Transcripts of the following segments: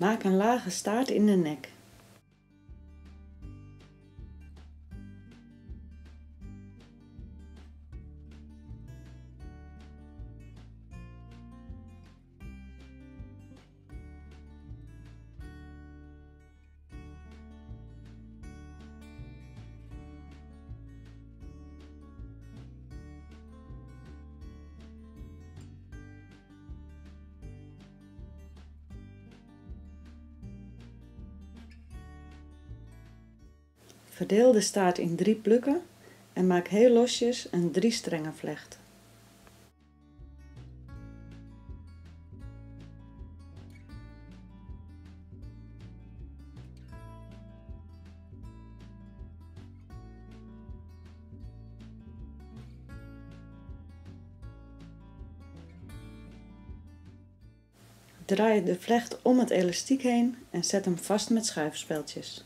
Maak een lage staart in de nek. Verdeel de staart in 3 plukken en maak heel losjes een 3 strengen vlecht. Draai de vlecht om het elastiek heen en zet hem vast met schuifspeldjes.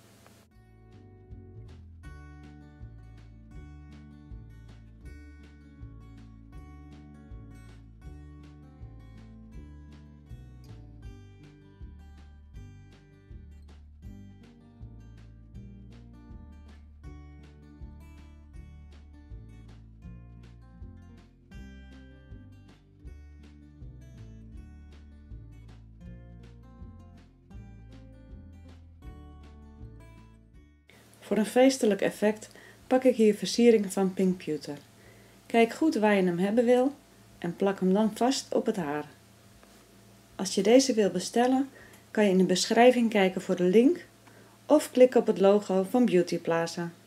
Voor een feestelijk effect pak ik hier versiering van Pink Pewter. Kijk goed waar je hem hebben wil en plak hem dan vast op het haar. Als je deze wil bestellen, kan je in de beschrijving kijken voor de link of klik op het logo van Beauty Plaza.